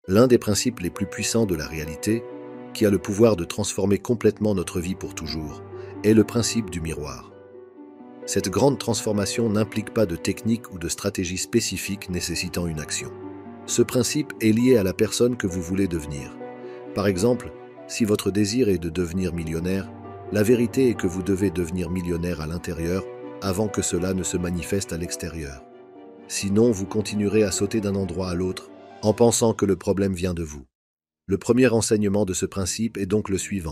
L'un des principes les plus puissants de la réalité, qui a le pouvoir de transformer complètement notre vie pour toujours, est le principe du miroir. Cette grande transformation n'implique pas de technique ou de stratégie spécifique nécessitant une action. Ce principe est lié à la personne que vous voulez devenir. Par exemple, si votre désir est de devenir millionnaire, la vérité est que vous devez devenir millionnaire à l'intérieur avant que cela ne se manifeste à l'extérieur. Sinon, vous continuerez à sauter d'un endroit à l'autre en pensant que le problème vient de vous. Le premier enseignement de ce principe est donc le suivant.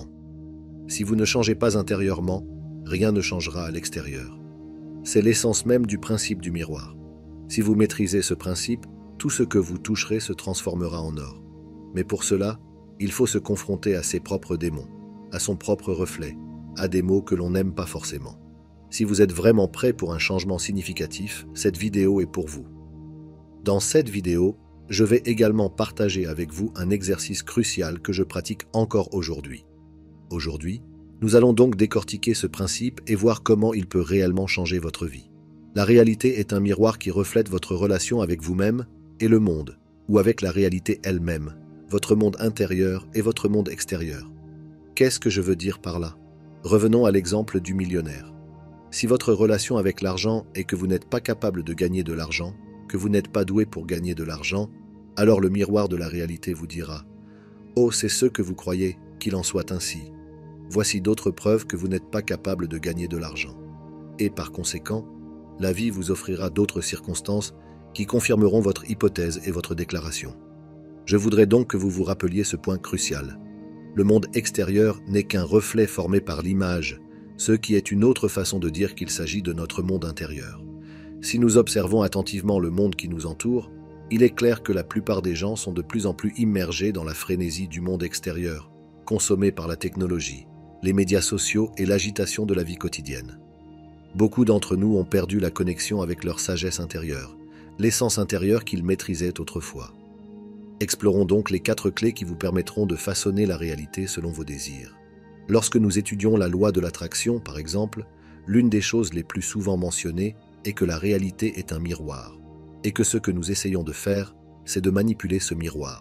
Si vous ne changez pas intérieurement, rien ne changera à l'extérieur. C'est l'essence même du principe du miroir. Si vous maîtrisez ce principe, tout ce que vous toucherez se transformera en or. Mais pour cela, il faut se confronter à ses propres démons, à son propre reflet, à des mots que l'on n'aime pas forcément. Si vous êtes vraiment prêt pour un changement significatif, cette vidéo est pour vous. Dans cette vidéo, je vais également partager avec vous un exercice crucial que je pratique encore aujourd'hui. Aujourd'hui, nous allons donc décortiquer ce principe et voir comment il peut réellement changer votre vie. La réalité est un miroir qui reflète votre relation avec vous-même et le monde, ou avec la réalité elle-même, votre monde intérieur et votre monde extérieur. Qu'est-ce que je veux dire par là? Revenons à l'exemple du millionnaire. Si votre relation avec l'argent est que vous n'êtes pas capable de gagner de l'argent, que vous n'êtes pas doué pour gagner de l'argent, alors le miroir de la réalité vous dira « Oh, c'est ce que vous croyez, qu'il en soit ainsi. Voici d'autres preuves que vous n'êtes pas capable de gagner de l'argent. » Et par conséquent, la vie vous offrira d'autres circonstances qui confirmeront votre hypothèse et votre déclaration. Je voudrais donc que vous vous rappeliez ce point crucial. Le monde extérieur n'est qu'un reflet formé par l'image, ce qui est une autre façon de dire qu'il s'agit de notre monde intérieur. Si nous observons attentivement le monde qui nous entoure, il est clair que la plupart des gens sont de plus en plus immergés dans la frénésie du monde extérieur, consommés par la technologie, les médias sociaux et l'agitation de la vie quotidienne. Beaucoup d'entre nous ont perdu la connexion avec leur sagesse intérieure, l'essence intérieure qu'ils maîtrisaient autrefois. Explorons donc les 4 clés qui vous permettront de façonner la réalité selon vos désirs. Lorsque nous étudions la loi de l'attraction, par exemple, l'une des choses les plus souvent mentionnées est que la réalité est un miroir, et que ce que nous essayons de faire, c'est de manipuler ce miroir.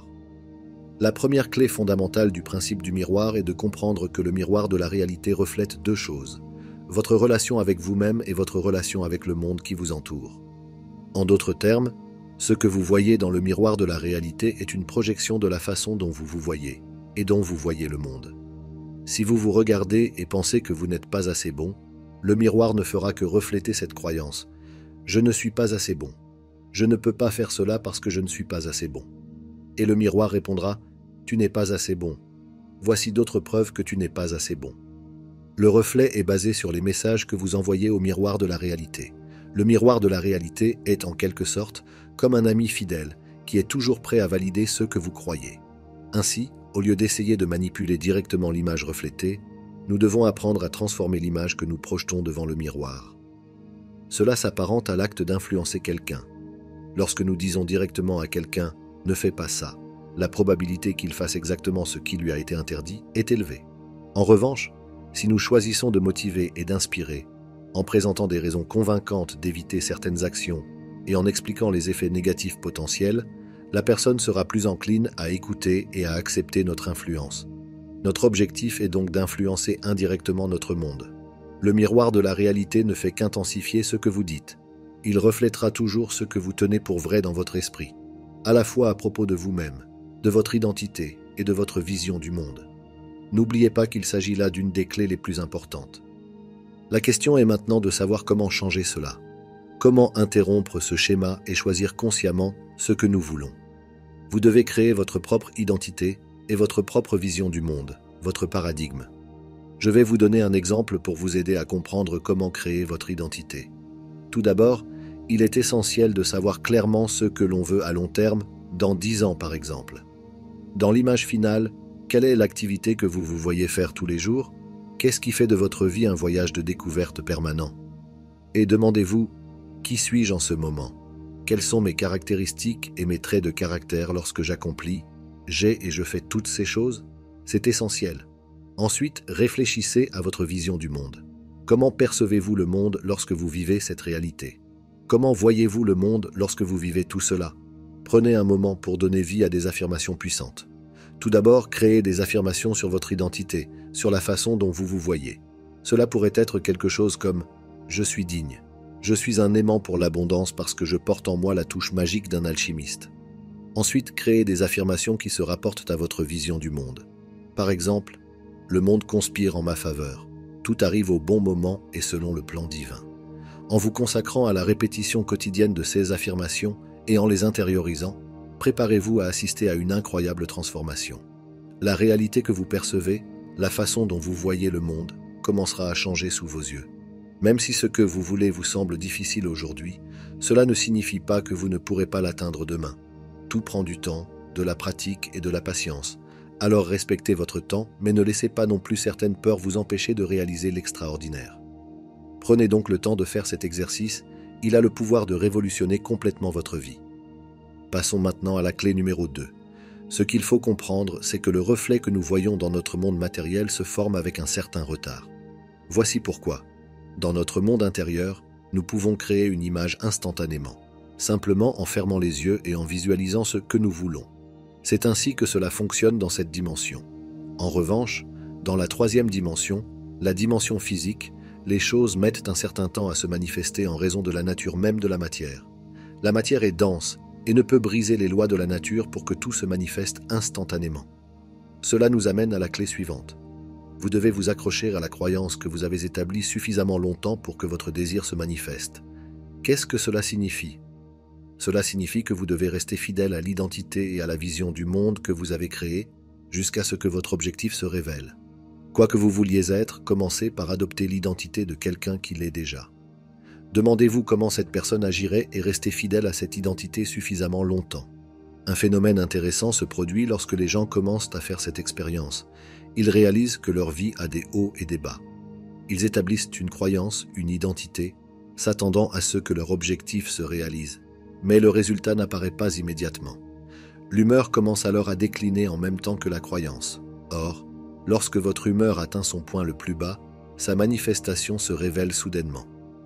La première clé fondamentale du principe du miroir est de comprendre que le miroir de la réalité reflète 2 choses, votre relation avec vous-même et votre relation avec le monde qui vous entoure. En d'autres termes, ce que vous voyez dans le miroir de la réalité est une projection de la façon dont vous vous voyez, et dont vous voyez le monde. Si vous vous regardez et pensez que vous n'êtes pas assez bon, le miroir ne fera que refléter cette croyance. Je ne suis pas assez bon. Je ne peux pas faire cela parce que je ne suis pas assez bon. Et le miroir répondra, tu n'es pas assez bon. Voici d'autres preuves que tu n'es pas assez bon. Le reflet est basé sur les messages que vous envoyez au miroir de la réalité. Le miroir de la réalité est en quelque sorte comme un ami fidèle qui est toujours prêt à valider ce que vous croyez. Ainsi, au lieu d'essayer de manipuler directement l'image reflétée, nous devons apprendre à transformer l'image que nous projetons devant le miroir. Cela s'apparente à l'acte d'influencer quelqu'un. Lorsque nous disons directement à quelqu'un « ne fais pas ça », la probabilité qu'il fasse exactement ce qui lui a été interdit est élevée. En revanche, si nous choisissons de motiver et d'inspirer, en présentant des raisons convaincantes d'éviter certaines actions et en expliquant les effets négatifs potentiels, la personne sera plus encline à écouter et à accepter notre influence. Notre objectif est donc d'influencer indirectement notre monde. Le miroir de la réalité ne fait qu'intensifier ce que vous dites. Il reflètera toujours ce que vous tenez pour vrai dans votre esprit, à la fois à propos de vous-même, de votre identité et de votre vision du monde. N'oubliez pas qu'il s'agit là d'une des clés les plus importantes. La question est maintenant de savoir comment changer cela. Comment interrompre ce schéma et choisir consciemment ce que nous voulons. Vous devez créer votre propre identité et votre propre vision du monde, votre paradigme. Je vais vous donner un exemple pour vous aider à comprendre comment créer votre identité. Tout d'abord, il est essentiel de savoir clairement ce que l'on veut à long terme, dans 10 ans par exemple. Dans l'image finale, quelle est l'activité que vous vous voyez faire tous les jours? Qu'est-ce qui fait de votre vie un voyage de découverte permanent? Et demandez-vous, qui suis-je en ce moment? Quelles sont mes caractéristiques et mes traits de caractère lorsque j'accomplis, j'ai et je fais toutes ces choses? C'est essentiel. Ensuite, réfléchissez à votre vision du monde. Comment percevez-vous le monde lorsque vous vivez cette réalité? Comment voyez-vous le monde lorsque vous vivez tout cela? Prenez un moment pour donner vie à des affirmations puissantes. Tout d'abord, créez des affirmations sur votre identité, sur la façon dont vous vous voyez. Cela pourrait être quelque chose comme « Je suis digne »,« Je suis un aimant pour l'abondance parce que je porte en moi la touche magique d'un alchimiste ». Ensuite, créez des affirmations qui se rapportent à votre vision du monde. Par exemple, « Le monde conspire en ma faveur. Tout arrive au bon moment et selon le plan divin ». En vous consacrant à la répétition quotidienne de ces affirmations et en les intériorisant, préparez-vous à assister à une incroyable transformation. La réalité que vous percevez, la façon dont vous voyez le monde, commencera à changer sous vos yeux. Même si ce que vous voulez vous semble difficile aujourd'hui, cela ne signifie pas que vous ne pourrez pas l'atteindre demain. Tout prend du temps, de la pratique et de la patience. Alors respectez votre temps, mais ne laissez pas non plus certaines peurs vous empêcher de réaliser l'extraordinaire. Prenez donc le temps de faire cet exercice, il a le pouvoir de révolutionner complètement votre vie. Passons maintenant à la clé numéro 2. Ce qu'il faut comprendre, c'est que le reflet que nous voyons dans notre monde matériel se forme avec un certain retard. Voici pourquoi. Dans notre monde intérieur, nous pouvons créer une image instantanément, simplement en fermant les yeux et en visualisant ce que nous voulons. C'est ainsi que cela fonctionne dans cette dimension. En revanche, dans la troisième dimension, la dimension physique, les choses mettent un certain temps à se manifester en raison de la nature même de la matière. La matière est dense et ne peut briser les lois de la nature pour que tout se manifeste instantanément. Cela nous amène à la clé suivante. Vous devez vous accrocher à la croyance que vous avez établie suffisamment longtemps pour que votre désir se manifeste. Qu'est-ce que cela signifie? Cela signifie que vous devez rester fidèle à l'identité et à la vision du monde que vous avez créé jusqu'à ce que votre objectif se révèle. Quoi que vous vouliez être, commencez par adopter l'identité de quelqu'un qui l'est déjà. Demandez-vous comment cette personne agirait et restez fidèle à cette identité suffisamment longtemps. Un phénomène intéressant se produit lorsque les gens commencent à faire cette expérience. Ils réalisent que leur vie a des hauts et des bas. Ils établissent une croyance, une identité, s'attendant à ce que leur objectif se réalise. Mais le résultat n'apparaît pas immédiatement. L'humeur commence alors à décliner en même temps que la croyance. Or, lorsque votre humeur atteint son point le plus bas, sa manifestation se révèle soudainement.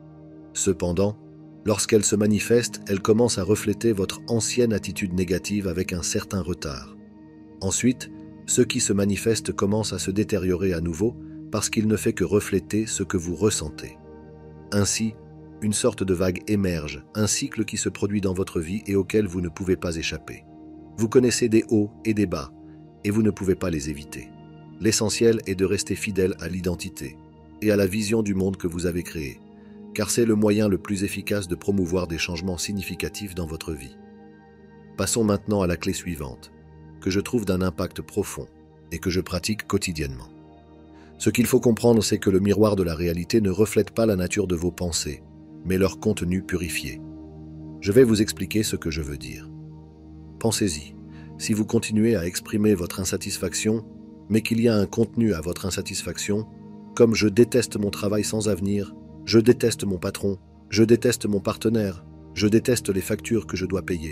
Cependant, lorsqu'elle se manifeste, elle commence à refléter votre ancienne attitude négative avec un certain retard. Ensuite, ce qui se manifeste commence à se détériorer à nouveau parce qu'il ne fait que refléter ce que vous ressentez. Ainsi, une sorte de vague émerge, un cycle qui se produit dans votre vie et auquel vous ne pouvez pas échapper. Vous connaissez des hauts et des bas, et vous ne pouvez pas les éviter. L'essentiel est de rester fidèle à l'identité et à la vision du monde que vous avez créé, car c'est le moyen le plus efficace de promouvoir des changements significatifs dans votre vie. Passons maintenant à la clé suivante, que je trouve d'un impact profond et que je pratique quotidiennement. Ce qu'il faut comprendre, c'est que le miroir de la réalité ne reflète pas la nature de vos pensées, mais leur contenu purifié. Je vais vous expliquer ce que je veux dire. Pensez-y, si vous continuez à exprimer votre insatisfaction, mais qu'il y a un contenu à votre insatisfaction, comme « je déteste mon travail sans avenir »,« je déteste mon patron »,« je déteste mon partenaire »,« je déteste les factures que je dois payer ».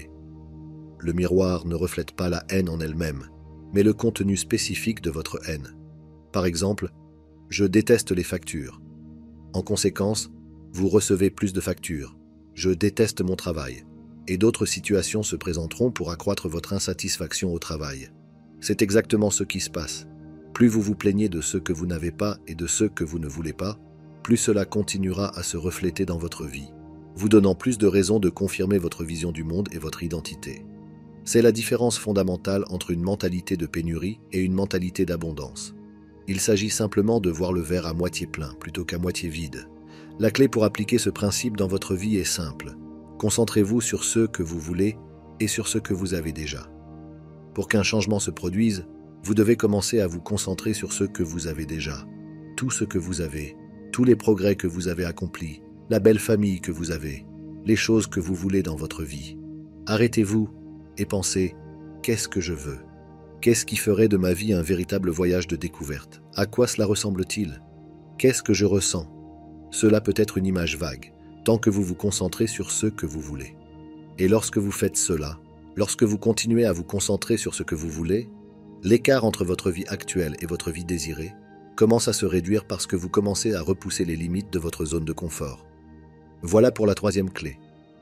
Le miroir ne reflète pas la haine en elle-même, mais le contenu spécifique de votre haine. Par exemple, « je déteste les factures ». En conséquence, vous recevez plus de factures. « Je déteste mon travail ». Et d'autres situations se présenteront pour accroître votre insatisfaction au travail. C'est exactement ce qui se passe. Plus vous vous plaignez de ce que vous n'avez pas et de ce que vous ne voulez pas, plus cela continuera à se refléter dans votre vie, vous donnant plus de raisons de confirmer votre vision du monde et votre identité. C'est la différence fondamentale entre une mentalité de pénurie et une mentalité d'abondance. Il s'agit simplement de voir le verre à moitié plein plutôt qu'à moitié vide. La clé pour appliquer ce principe dans votre vie est simple. Concentrez-vous sur ce que vous voulez et sur ce que vous avez déjà. Pour qu'un changement se produise, vous devez commencer à vous concentrer sur ce que vous avez déjà. Tout ce que vous avez, tous les progrès que vous avez accomplis, la belle famille que vous avez, les choses que vous voulez dans votre vie. Arrêtez-vous et pensez « Qu'est-ce que je veux ? Qu'est-ce qui ferait de ma vie un véritable voyage de découverte ? À quoi cela ressemble-t-il ? Qu'est-ce que je ressens ? » Cela peut être une image vague, tant que vous vous concentrez sur ce que vous voulez. Et lorsque vous faites cela, lorsque vous continuez à vous concentrer sur ce que vous voulez, l'écart entre votre vie actuelle et votre vie désirée commence à se réduire parce que vous commencez à repousser les limites de votre zone de confort. Voilà pour la troisième clé.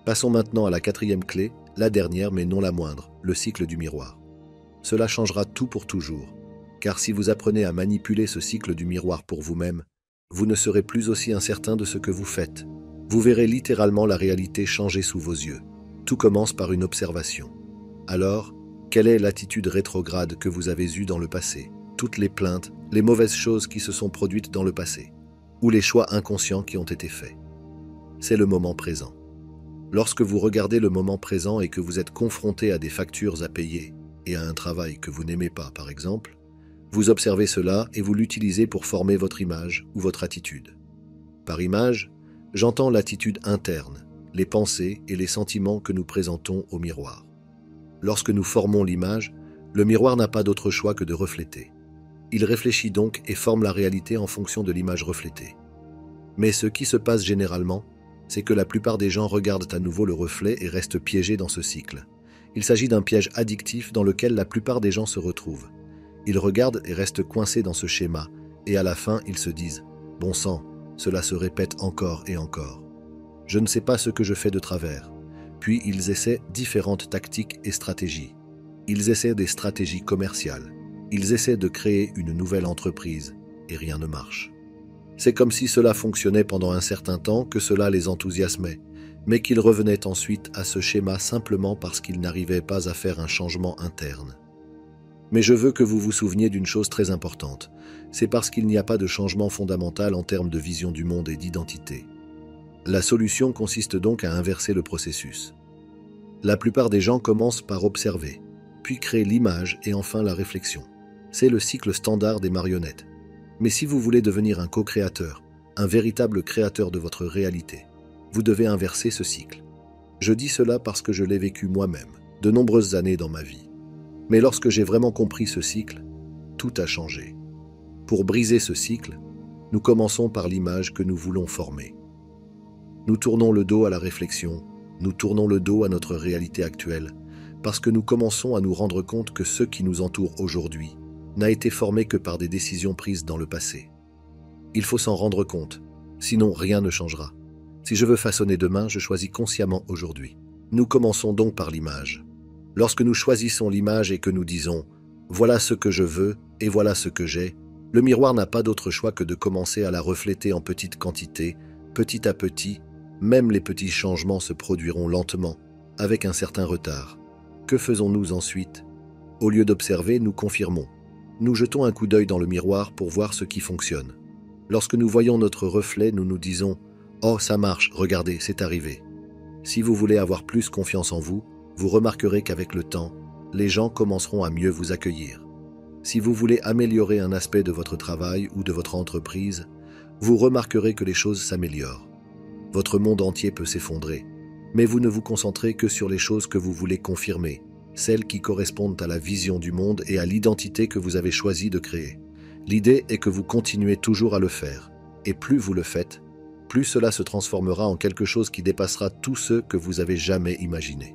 Passons maintenant à la quatrième clé, la dernière mais non la moindre, le cycle du miroir. Cela changera tout pour toujours, car si vous apprenez à manipuler ce cycle du miroir pour vous-même, vous ne serez plus aussi incertain de ce que vous faites. Vous verrez littéralement la réalité changer sous vos yeux. Tout commence par une observation. Alors, quelle est l'attitude rétrograde que vous avez eue dans le passé? Toutes les plaintes, les mauvaises choses qui se sont produites dans le passé, ou les choix inconscients qui ont été faits. C'est le moment présent. Lorsque vous regardez le moment présent et que vous êtes confronté à des factures à payer et à un travail que vous n'aimez pas, par exemple, vous observez cela et vous l'utilisez pour former votre image ou votre attitude. Par image, j'entends l'attitude interne, les pensées et les sentiments que nous présentons au miroir. Lorsque nous formons l'image, le miroir n'a pas d'autre choix que de refléter. Il réfléchit donc et forme la réalité en fonction de l'image reflétée. Mais ce qui se passe généralement, c'est que la plupart des gens regardent à nouveau le reflet et restent piégés dans ce cycle. Il s'agit d'un piège addictif dans lequel la plupart des gens se retrouvent. Ils regardent et restent coincés dans ce schéma, et à la fin, ils se disent « Bon sang, cela se répète encore et encore. Je ne sais pas ce que je fais de travers. » Puis ils essaient différentes tactiques et stratégies. Ils essaient des stratégies commerciales. Ils essaient de créer une nouvelle entreprise, et rien ne marche. C'est comme si cela fonctionnait pendant un certain temps, que cela les enthousiasmait, mais qu'ils revenaient ensuite à ce schéma simplement parce qu'ils n'arrivaient pas à faire un changement interne. Mais je veux que vous vous souveniez d'une chose très importante. C'est parce qu'il n'y a pas de changement fondamental en termes de vision du monde et d'identité. La solution consiste donc à inverser le processus. La plupart des gens commencent par observer, puis créent l'image et enfin la réflexion. C'est le cycle standard des marionnettes. Mais si vous voulez devenir un co-créateur, un véritable créateur de votre réalité, vous devez inverser ce cycle. Je dis cela parce que je l'ai vécu moi-même, de nombreuses années dans ma vie. Mais lorsque j'ai vraiment compris ce cycle, tout a changé. Pour briser ce cycle, nous commençons par l'image que nous voulons former. Nous tournons le dos à la réflexion, nous tournons le dos à notre réalité actuelle, parce que nous commençons à nous rendre compte que ce qui nous entoure aujourd'hui n'a été formé que par des décisions prises dans le passé. Il faut s'en rendre compte, sinon rien ne changera. Si je veux façonner demain, je choisis consciemment aujourd'hui. Nous commençons donc par l'image. Lorsque nous choisissons l'image et que nous disons « voilà ce que je veux et voilà ce que j'ai », le miroir n'a pas d'autre choix que de commencer à la refléter en petite quantité, petit à petit. Même les petits changements se produiront lentement, avec un certain retard. Que faisons-nous ensuite? Au lieu d'observer, nous confirmons. Nous jetons un coup d'œil dans le miroir pour voir ce qui fonctionne. Lorsque nous voyons notre reflet, nous nous disons « Oh, ça marche, regardez, c'est arrivé ». Si vous voulez avoir plus confiance en vous, vous remarquerez qu'avec le temps, les gens commenceront à mieux vous accueillir. Si vous voulez améliorer un aspect de votre travail ou de votre entreprise, vous remarquerez que les choses s'améliorent. Votre monde entier peut s'effondrer, mais vous ne vous concentrez que sur les choses que vous voulez confirmer, celles qui correspondent à la vision du monde et à l'identité que vous avez choisi de créer. L'idée est que vous continuez toujours à le faire, et plus vous le faites, plus cela se transformera en quelque chose qui dépassera tout ce que vous avez jamais imaginé.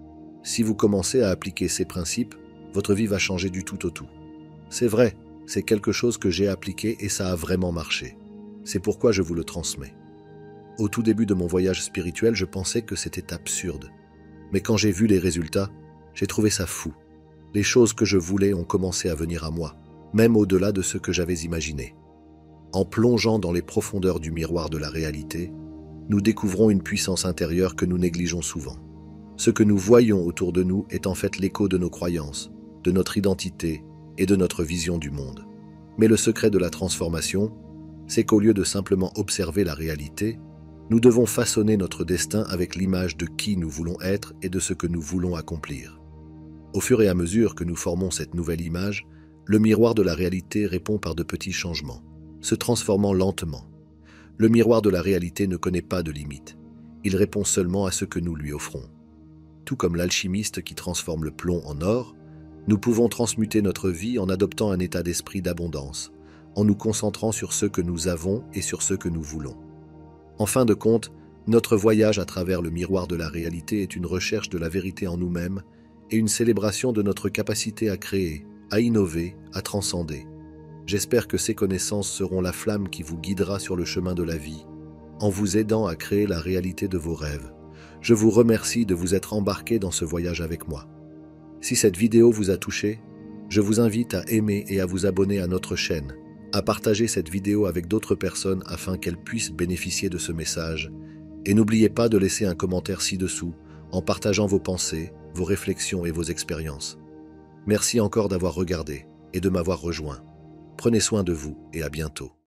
Si vous commencez à appliquer ces principes, votre vie va changer du tout au tout. C'est vrai, c'est quelque chose que j'ai appliqué et ça a vraiment marché. C'est pourquoi je vous le transmets. Au tout début de mon voyage spirituel, je pensais que c'était absurde. Mais quand j'ai vu les résultats, j'ai trouvé ça fou. Les choses que je voulais ont commencé à venir à moi, même au-delà de ce que j'avais imaginé. En plongeant dans les profondeurs du miroir de la réalité, nous découvrons une puissance intérieure que nous négligeons souvent. Ce que nous voyons autour de nous est en fait l'écho de nos croyances, de notre identité et de notre vision du monde. Mais le secret de la transformation, c'est qu'au lieu de simplement observer la réalité, nous devons façonner notre destin avec l'image de qui nous voulons être et de ce que nous voulons accomplir. Au fur et à mesure que nous formons cette nouvelle image, le miroir de la réalité répond par de petits changements, se transformant lentement. Le miroir de la réalité ne connaît pas de limites. Il répond seulement à ce que nous lui offrons. Tout comme l'alchimiste qui transforme le plomb en or, nous pouvons transmuter notre vie en adoptant un état d'esprit d'abondance, en nous concentrant sur ce que nous avons et sur ce que nous voulons. En fin de compte, notre voyage à travers le miroir de la réalité est une recherche de la vérité en nous-mêmes et une célébration de notre capacité à créer, à innover, à transcender. J'espère que ces connaissances seront la flamme qui vous guidera sur le chemin de la vie, en vous aidant à créer la réalité de vos rêves. Je vous remercie de vous être embarqué dans ce voyage avec moi. Si cette vidéo vous a touché, je vous invite à aimer et à vous abonner à notre chaîne, à partager cette vidéo avec d'autres personnes afin qu'elles puissent bénéficier de ce message. Et n'oubliez pas de laisser un commentaire ci-dessous en partageant vos pensées, vos réflexions et vos expériences. Merci encore d'avoir regardé et de m'avoir rejoint. Prenez soin de vous et à bientôt.